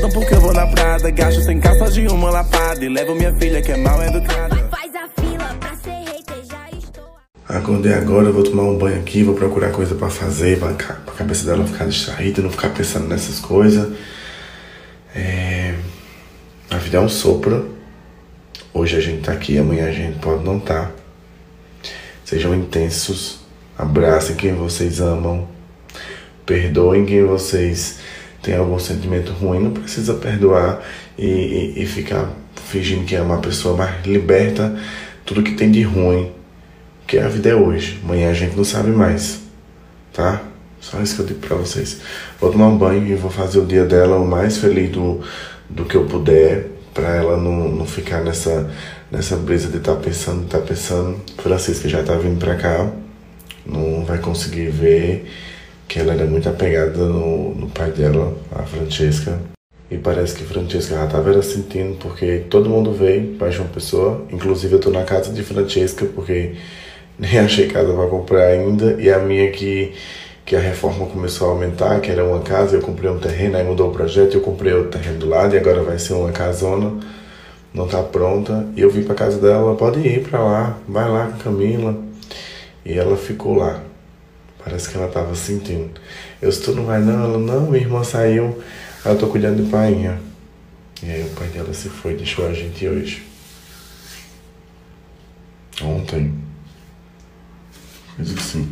voltam porque eu vou na Prada. Gasto sem calça de uma lapada e levo minha filha que é mal educada. Faz a fila pra ser hater, já estou. Acordei agora, vou tomar um banho aqui, vou procurar coisa pra fazer, pra cabeça dela não ficar distraída, não ficar pensando nessas coisas. A vida é um sopro. Hoje a gente tá aqui, amanhã a gente pode não tá. Sejam intensos, abracem quem vocês amam, perdoem quem vocês têm algum sentimento ruim. Não precisa perdoar e ficar fingindo que ama a pessoa, mas liberta tudo que tem de ruim, que a vida é hoje. Amanhã a gente não sabe mais, tá? Só isso que eu digo pra vocês. Vou tomar um banho e vou fazer o dia dela o mais feliz do que eu puder, pra ela não ficar nessa brisa de tá pensando. Francisca já tá vindo pra cá, não vai conseguir ver que ela era muito apegada no pai dela, a Francesca. E parece que Francesca já tava sentindo, porque todo mundo veio pra João Pessoa, inclusive eu tô na casa de Francesca, porque nem achei casa pra comprar ainda, e a minha que a reforma começou a aumentar, que era uma casa, eu comprei um terreno, aí mudou o projeto, eu comprei outro terreno do lado, e agora vai ser uma casona, não tá pronta, e eu vim pra casa dela, pode ir pra lá, vai lá com a Camila, e ela ficou lá, parece que ela tava sentindo. Eu disse, tu não vai não? Ela, não, minha irmã saiu, aí eu tô cuidando de painha. E aí o pai dela se foi, deixou a gente hoje. Ontem. Coisa assim.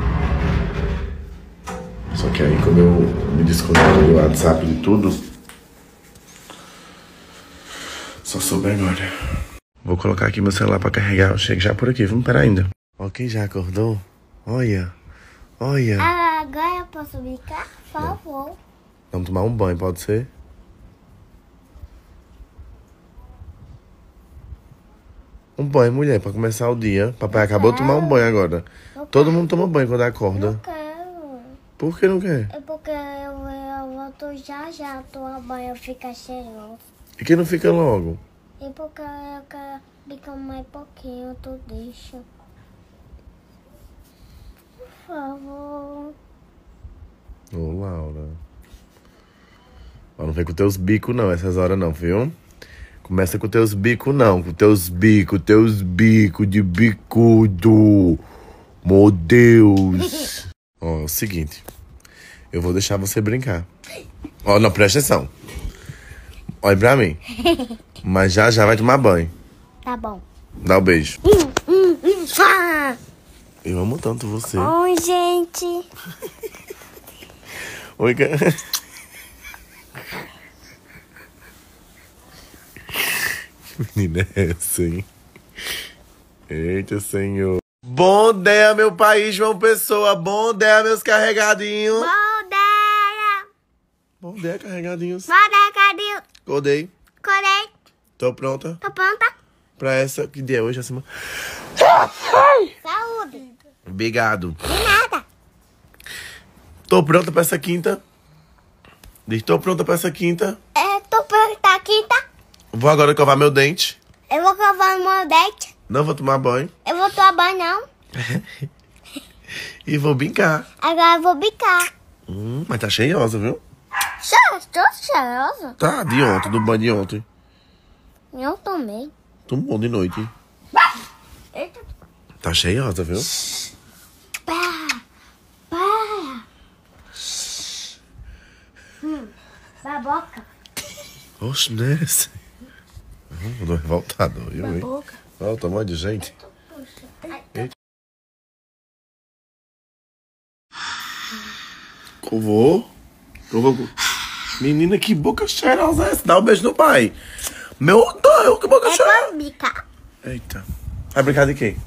Só que aí quando eu me desconecto do WhatsApp de tudo, só soube agora. Vou colocar aqui meu celular pra carregar, eu chego já por aqui, vamos parar ainda. Ó, quem já acordou? Olha. Agora eu posso brincar? Por favor. Vamos tomar um banho, pode ser? Um banho, mulher, pra começar o dia. Papai acabou de tomar um banho agora. Todo mundo toma banho quando acorda. Não quero. Por que não quer? É porque eu volto já, tomar banho, fica cheiroso. E que não fica logo? E porque eu quero ficar mais pouquinho, tu deixa. Por favor. Ô, Laura. Ó, não vem com teus bicos não, essas horas não, viu? Começa com teus bicos não, com teus bicos de bicudo. Meu Deus. Ó, é o seguinte. Eu vou deixar você brincar. Ó, não, presta atenção. Olha pra mim. Mas já vai tomar banho. Tá bom. Dá um beijo. Eu amo tanto você. Oi, gente. Oi, cara. Menina é essa, hein? Eita, senhor. Bom dia, meu país, João Pessoa. Bom dia, meus carregadinhos. Bom dia, carregadinhos. Cadê? Acordei. Corei. Tô pronta Tô pronta? pra essa... Que dia é hoje? Essa... Saúde. Obrigado. De nada. Tô pronta pra essa quinta. Diz, tô pronta pra essa quinta. Tô pronta aqui, tá? Vou agora covar meu dente. Eu vou covar meu dente. Não vou tomar banho. Eu vou tomar banho, não. E vou brincar. Agora eu vou bicar. Mas tá cheiosa, viu? Tô cheirosa. Tá, de ontem, do banho de ontem. Eu tomei. Tomou de noite. Eita. Tá cheiosa, viu? Para. Baboca. Oxe, nesse. Tô revoltado, viu, hein? Baboca. Olha o tamanho de gente. Ai, Covou. Menina, que boca cheirosa é essa? Dá um beijo no pai. Meu Deus, que boca cheirosa. pra bicar. Eita. Vai brincar de quê?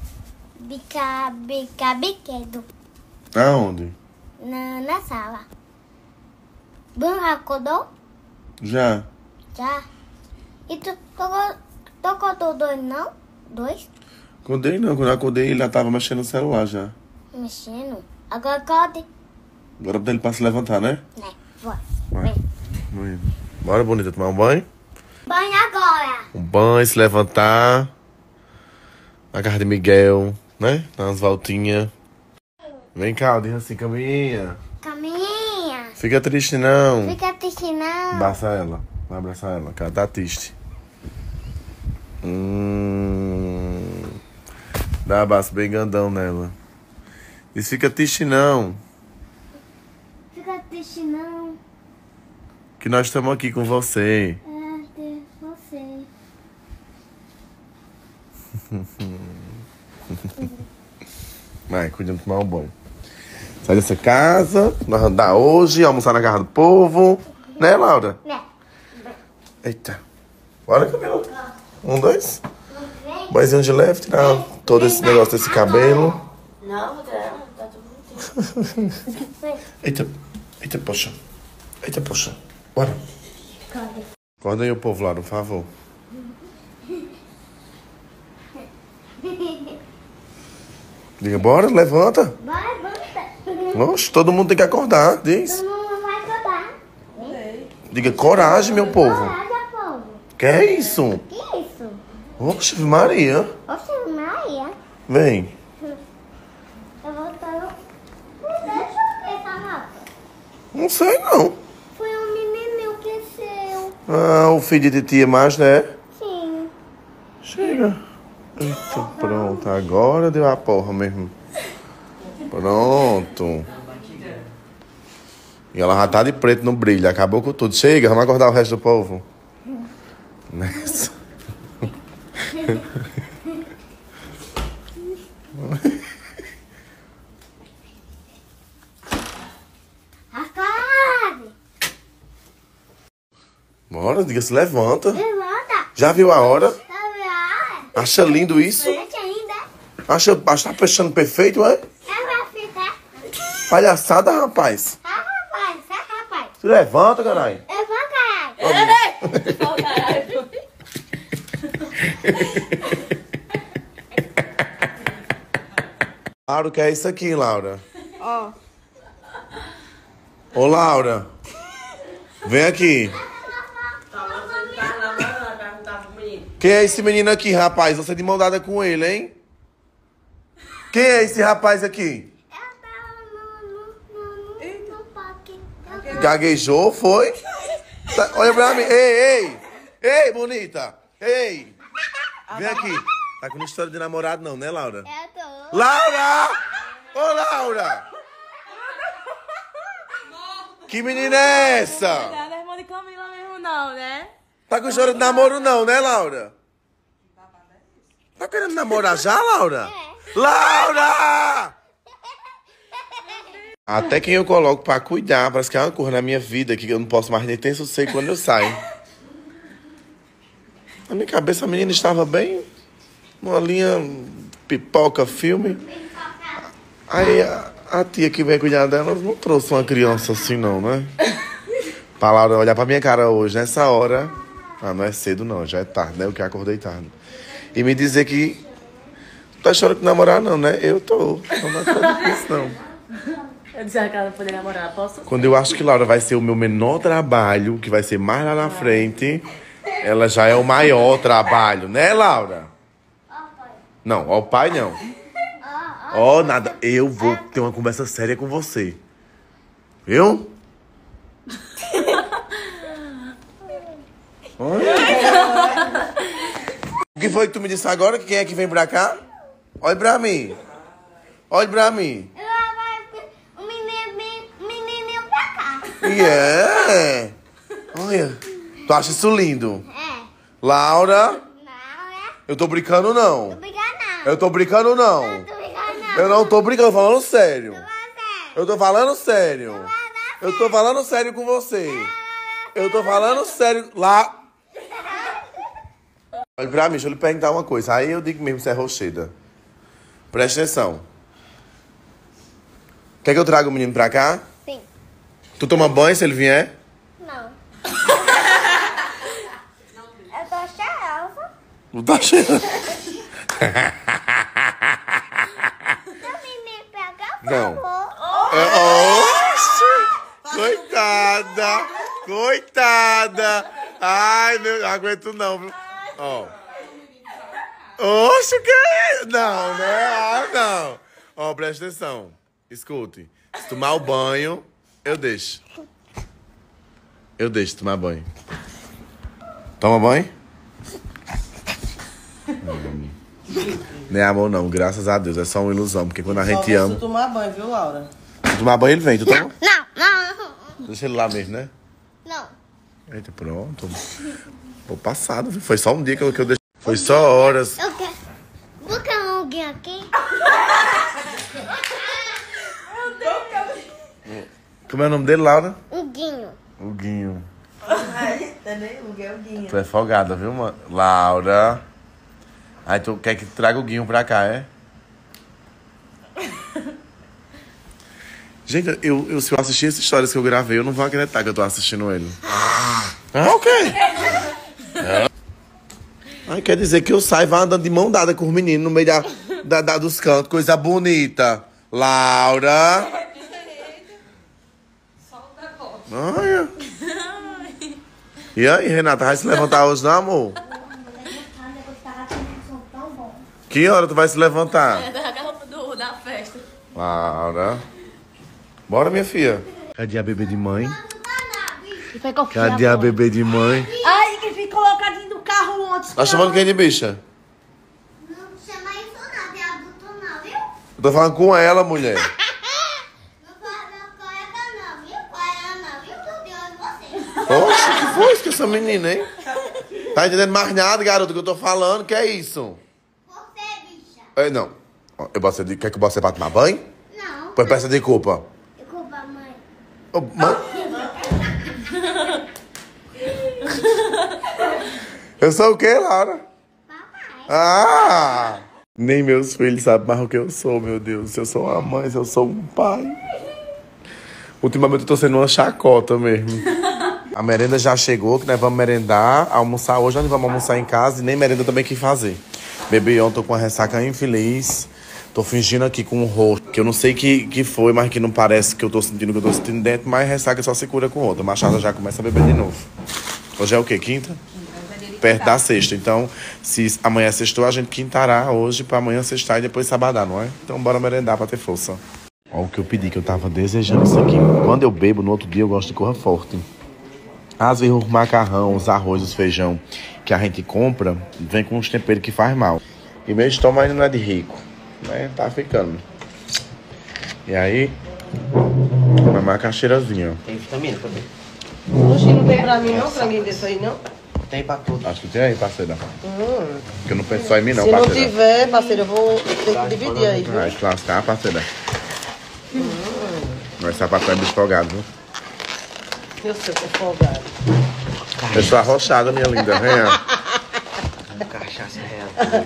Biquedo. Aonde? Na sala. Bruno acordou? Já. Já. E tu tocou dois, não? Dois? Acordei não, quando eu acordei ele já tava mexendo no celular já. Mexendo. Agora acorde. Agora dele pra se levantar, né? Né, vai. Vai. Vem. Bora, bonita, tomar um banho? Banho agora. Um banho, se levantar. Na casa de Miguel, né? Dar umas voltinhas. Vem cá, diz assim, Caminha. Caminha. Fica triste não. Fica triste triste, não. Abraça ela. Vai abraçar ela, que ela tá triste. Dá um abraço bem grandão nela. Diz, fica triste não. Fica triste, não. Que nós estamos aqui com você. Ter você. Vai, cuida de tomar um banho. Sai dessa casa, nós vamos andar hoje, almoçar na casa do povo. Né, Laura? Né? Eita. Bora, Camila. 1, 2. Banhozinho de leve, tirar todo esse negócio desse cabelo. Não, tá tudo Eita, eita, poxa. Eita, poxa. Bora. Acorda aí o povo, Laura, por favor. Diga, bora, levanta. Vai, levanta. Oxe, todo mundo tem que acordar, diz. Não vai acabar. Diga, coragem, meu povo. Coragem, povo. Que é isso? Que isso? Oxe, Maria. Oxe, Maria. Vem. Eu vou estar... Não deixa eu ver essa roupa. Não sei, não. Foi um menininho que seu. Ah, o filho de tia mais, né? Sim. Chega. Eita, pronto. Agora deu a porra mesmo. Pronto. E ela já tá de preto no brilho. Acabou com tudo. Chega, vamos acordar o resto do povo. Nessa. Acorde. Bora, diga, se levanta. Levanta. Já viu a hora? Tá vendo? Acha lindo isso? Gente ainda. Acha tá fechando perfeito, é? É pra ficar. Palhaçada, rapaz. Rapaz. Se levanta, caralho. Eu vou, caralho. Ó, caralho. Laura, o que é isso aqui, Laura? Ó. Ô, Laura. Vem aqui. Quem é esse menino aqui, rapaz? Você é de mão dada com ele, hein? Quem é esse rapaz aqui? Eu tava no parque. Gaguejou, foi? Tá, olha pra mim. Ei, bonita. Ei. Vem aqui. Tá com história de namorado não, né, Laura? Eu tô. Laura! Ô, Laura! Que menina é essa? Não é irmã de Camila mesmo, não, né? Tá com história de namoro não, né, Laura? Tá querendo namorar já, Laura? Laura! Até quem eu coloco pra cuidar, parece que é uma cor na minha vida que eu não posso mais nem ter sossego quando eu saio. Na minha cabeça a menina estava bem, numa linha pipoca, filme. Aí a tia que veio cuidar dela não trouxe uma criança assim não, né? Pra Laura olhar pra minha cara hoje, nessa hora. Ah, não é cedo não, já é tarde, né? Eu que acordei tarde. E me dizer que não tá chorando com namorar não, né? Eu tô. Não acredito nisso não. Eu disse que ela não poder namorar, posso? Quando eu acho que Laura vai ser o meu menor trabalho, que vai ser mais lá na frente, ela já é o maior trabalho, né, Laura? Não, ó, o pai não. Ó, nada. Eu vou ter uma conversa séria com você. Viu? O que foi que tu me disse agora? Que quem é que vem pra cá? Olha pra mim. Olha pra mim. O menininho pra cá. E é. Olha. Tu acha isso lindo? É. Laura, Não, é? eu tô brincando não. Brigar não. Eu tô brincando não. Não tô brincando não. Eu não tô brincando, falando sério. Você. Eu tô falando sério. Eu tô falando sério com você. Eu tô falando sério. Lá. Olha pra mim, deixa eu lhe perguntar uma coisa. Aí eu digo mesmo se é rocheda. Presta atenção. Quer que eu traga o menino pra cá? Sim. Tu toma banho se ele vier? Não. Eu tô cheirosa. Não tá cheirando. Seu menino pra cá, por Não. favor. Oxi! Coitada! Coitada! Ai, meu, não aguento não, viu? Ó. Oxe, o que é isso? Não, né? Ah, não. Ó, presta atenção. Escute. Se tomar o banho, eu deixo. Eu deixo tomar banho. Toma banho? Não é amor não, graças a Deus. É só uma ilusão, porque quando a gente ama... Só tomar banho, viu, Laura? Tomar banho ele vem, tu toma? Não. Deixa ele lá mesmo, né? Não. Eita, pronto. Tô passado, viu? Foi só um dia que eu deixei. Foi só horas. Eu quero. Vou querer alguém aqui? Como é o nome dele, Laura? Guinho. O Guinho. Também, o Guinho. Tu é folgada, viu, mano? Laura. Aí tu quer que traga o Guinho pra cá, é? Gente, se eu assistir essas histórias que eu gravei, eu não vou acreditar que eu tô assistindo ele. Ah, o quê? Ai, quer dizer que eu saio e vou andando de mão dada com os meninos no meio dos cantos. Coisa bonita. Laura. Olha. E aí, Renata, vai se levantar hoje, não, amor? Que hora tu vai se levantar? É da roupa da festa. Laura. Bora, minha filha. Cadê a bebê de mãe? Cadê a bebê de mãe? Ai, que fica colocadinho no carro ontem. Tá chamando quem de bicha? Não chama isso não, de adulto não, viu? Eu tô falando com ela, mulher. Não fala colega não, viu? Colega não, viu? Tô de olho em você. Oxe, que foi isso que essa menina, hein? Tá entendendo mais nada, garoto, que eu tô falando? Que é isso? Você, bicha. É, não. Quer que eu bote você pra tomar banho? Não. Pois peça desculpa. Desculpa, mãe. Ô, mãe. Eu sou o quê, Laura? Papai. Ah! Nem meus filhos sabem mais o que eu sou, meu Deus. Se eu sou uma mãe, se eu sou um pai. Ultimamente eu tô sendo uma chacota mesmo. A merenda já chegou, que nós vamos merendar, almoçar hoje. Nós não vamos almoçar em casa e nem merenda também quis fazer. Bebi ontem, tô com uma ressaca infeliz. Tô fingindo aqui com o rosto, que eu não sei que foi, mas que não parece que eu tô sentindo o que eu tô sentindo dentro, mas ressaca só se cura com outra. Machada já começa a beber de novo. Hoje é o quê? Quinta? Perto da sexta. Então, se amanhã é sextou, a gente quintará hoje pra amanhã sextar e depois sabadar, não é? Então bora merendar pra ter força. Olha o que eu pedi, que eu tava desejando isso aqui. Quando eu bebo, no outro dia eu gosto de corra forte. Às vezes os macarrão, os arroz, os feijão que a gente compra, vem com uns temperos que faz mal. E meu estômago ainda não é de rico, né? Tá ficando. E aí, uma macaxeirazinha. Tem vitamina também. Oxi, não tem pra mim não, pra mim desse aí não? Tem pra tudo. Acho que tem aí, parceira. Porque eu não penso só em mim, não, Se não parceira. tiver, parceiro, eu vou ter que dividir aí, viu? Vai te lascar, parceira. Vai ser papai bicho folgado, viu? Eu sei que é folgado. Eu sou arrochada, minha linda. Venha. Cachaça real.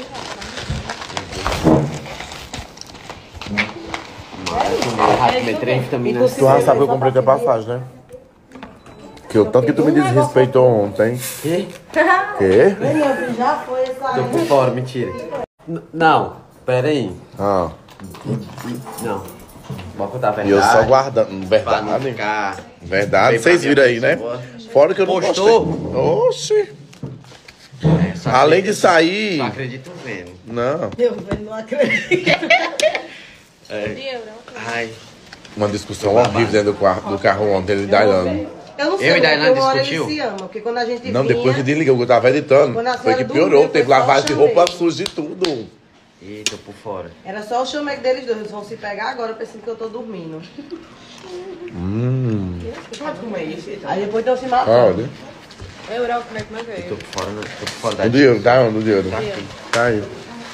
Tem vitamina. Tu já sabe que eu comprei tua passagem, né? Que o tanto que tu me desrespeitou ontem. Quê? Quê? Meu filho já foi essa Tô aí. por fora, mentira. Não, pera aí. Ah, Não. Vou contar a e verdade. eu só guardando. Pra não Verdade. ficar... Verdade. Vocês viram aí, né? Fora que eu não Postou? postei. Oxi. É, só Além de acredito- sair... Só acredito vendo. Não. Eu não acredito. Ai. Uma discussão horrível dentro do carro ontem, ele e Daiane. Eu não sei, Eu e Daiane porque uma hora discutiu? eles se amam, porque quando a gente Não, vinha, depois que desligou, que eu tava editando, Quando a foi que senhora piorou. dormiu, Teve foi só lavagem de o roupa chamego. suja e tudo. Ih, tô por fora. era só o chamegue deles dois, eles vão se pegar agora pensando que eu tô dormindo. Pode comer isso. Aí depois estão se matando. Olha. Europa, como é que vai Tô ver? por fora, não. Tô por fora da O dinheiro, tá onde o dinheiro? Tá aqui. Tá aí.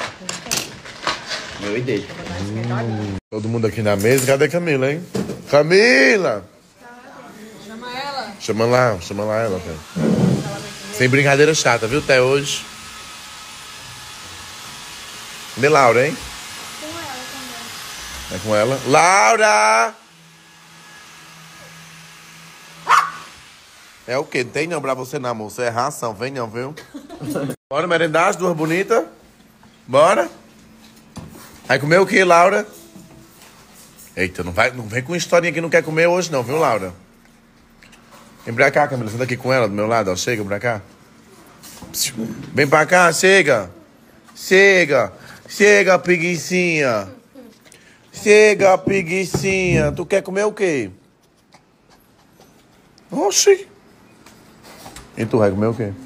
Meu e dele. Todo mundo aqui na mesa, cadê a Camila, hein? Camila! Chama ela. Chama lá ela, cara. Sem brincadeira chata, viu, até hoje. Cadê Laura, hein? É com ela? Laura! É o quê? Não tem não pra você não, amor. Você é ração, vem não, viu? Bora merendar as duas bonitas? Bora? Vai comer o quê, Laura? Eita, não vem com historinha que não quer comer hoje não, viu, Laura? Vem pra cá, Camila. Senta aqui com ela do meu lado, ó. Chega pra cá. Vem pra cá, chega. Chega. Chega, preguicinha. Chega, preguicinha. Tu quer comer o quê? Oxi. E tu vai comer o quê?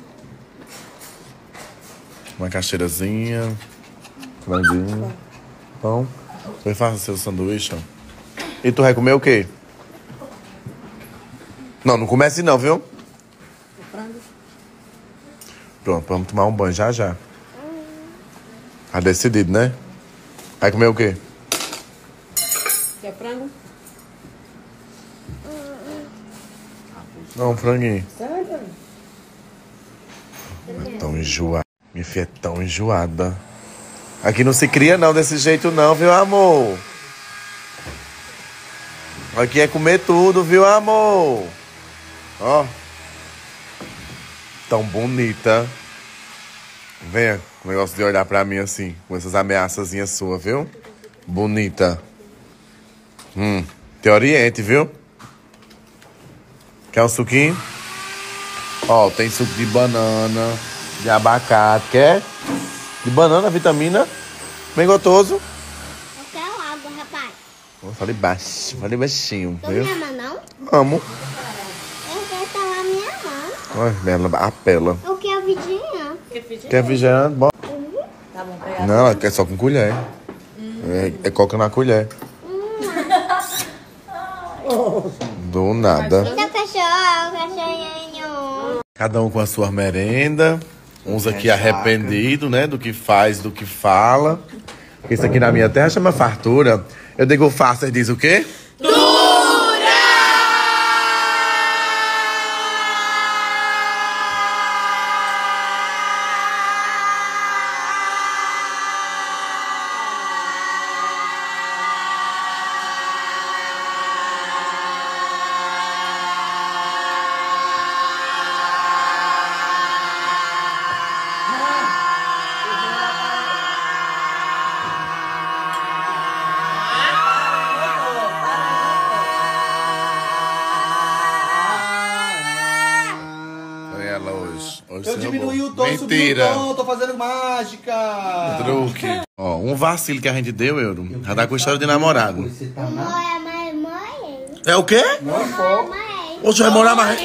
Uma caixeirazinha. Franguinho. Pão. Foi faça seu sanduíche, ó. E tu vai comer o quê? Não, não comece não, viu? Pronto, vamos tomar um banho já já. Tá decidido, né? Vai comer o quê? Quer frango? Não, um franguinho. Tão enjoada. Minha filha é tão enjoada. Aqui não se cria não desse jeito não, viu, amor? Aqui é comer tudo, viu, amor? Ó. Tão bonita. Venha, com o negócio de olhar pra mim assim, com essas ameaçazinhas suas, viu? Bonita. Te oriente, viu? Quer um suquinho? Ó, tem suco de banana, de abacate. Quer? De banana, vitamina. Bem gostoso. Eu quero água, rapaz. Fale baixo, fale baixinho, Tu viu? me ama, não? Amo. Eu quero estar lá me amando. Ai, ela apela. Eu quero vidinha. Quer refrigerante? Bom. Tá bom, pegar. Não, é só com colher. É coca na colher. Do nada. Então, cachorrinho. Cada um com a sua merenda. Uns aqui arrependidos, né? Do que faz, do que fala. Porque isso aqui na minha terra chama fartura. Eu digo farsa e diz o quê? Foi ela hoje. Hoje Eu você diminui roubou. o tom, subi o Mentira. tom, tô fazendo mágica. Truque. Ó, um vacilo que a gente deu, Euro. Já dá com história de namorado. Você tá na... Mãe, mãe, mãe. É o quê? Mãe. Hoje vai morar mais.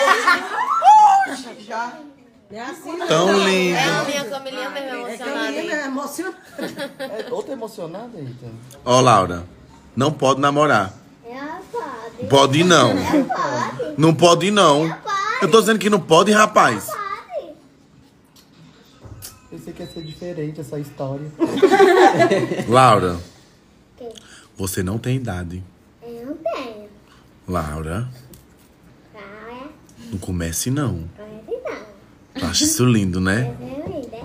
Já. É assim, né? Tão lindo. É minha Camilinha mesmo emocionada. É emocionante. É outra emocionada aí, então. Ó, Laura. Não pode namorar. Eu pode. Pode não. Pode. Não pode não. Eu tô dizendo que não pode, rapaz. Pode. Pensei que ia ser diferente essa história. Laura. Você não tem idade. Eu não tenho. Laura. Praia. Não comece não. Praia de não. Eu acho isso lindo, né? É linda.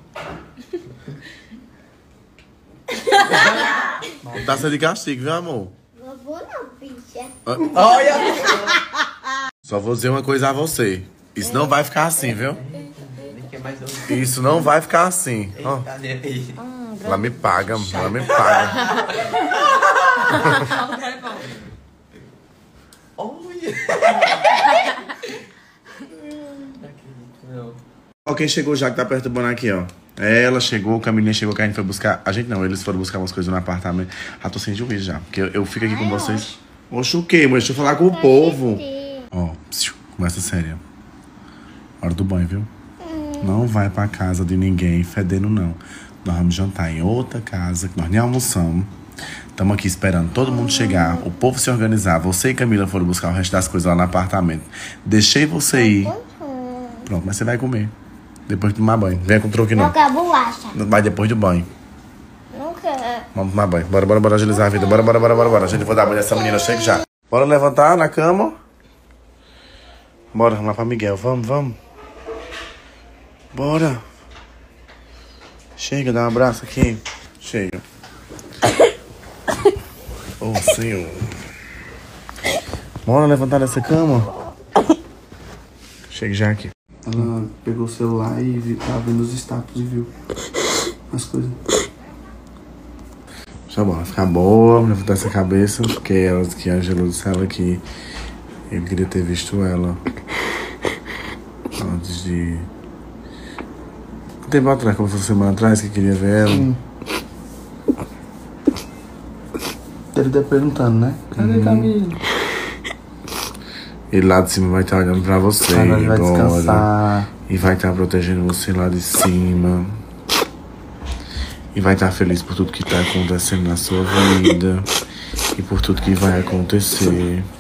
Taça de castigo, viu, amor? Vovô não, bicha. Olha! Só vou dizer uma coisa a você. Isso não vai ficar assim, viu? Isso não vai ficar assim. Ó. Ela me paga, ela me paga. Ó, quem chegou já que tá perturbando aqui, ó. Ela chegou, o Camilinha chegou, que a gente foi buscar. A gente não, eles foram buscar umas coisas no apartamento. Já tô sem juízo já. Porque eu fico aqui com vocês. Oxe, o quê, mãe? Deixa eu falar com o povo. Ó, começa séria. Hora do banho, viu? Não vai pra casa de ninguém fedendo, não. Nós vamos jantar em outra casa, que nós nem almoçamos. Estamos aqui esperando todo mundo chegar, o povo se organizar. Você e Camila foram buscar o resto das coisas lá no apartamento. Deixei você ir. Pronto, mas você vai comer. Depois de tomar banho. Vem com troco Eu não. quero bolacha. Vai depois do banho. Não quero. Vamos tomar banho. Bora agilizar a vida. Bora. A gente vai dar banho nessa menina, chega já. Bora levantar na cama. Bora, vamos lá pra Miguel. Vamos. Bora. Chega, dá um abraço aqui. Chega. Oh, Senhor. Bora levantar dessa cama. Chega já aqui. Ela pegou o celular e tava vendo os status e viu as coisas. Tá bom, vai ficar boa, levantar essa cabeça, porque ela que a Angela disse ela que ele queria ter visto ela antes de. Um tempo atrás, como foi uma semana atrás, que queria ver ela. Ele tá perguntando, né? Cadê Camila? Ele lá de cima vai estar olhando pra você Agora ele vai agora. descansar. E vai estar protegendo você lá de cima. E vai estar feliz por tudo que tá acontecendo na sua vida. E por tudo que vai acontecer.